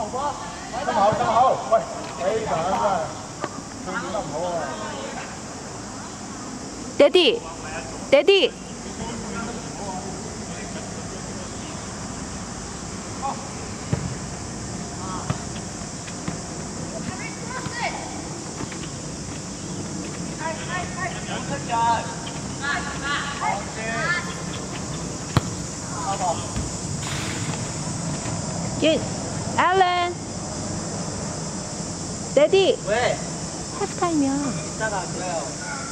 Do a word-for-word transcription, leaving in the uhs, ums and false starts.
心口心口，喂，非常啊，佢點得唔好啊？ 爹哋，爹哋。 Good, Alan. Daddy. 왜? half time이야. 이따가 그래요.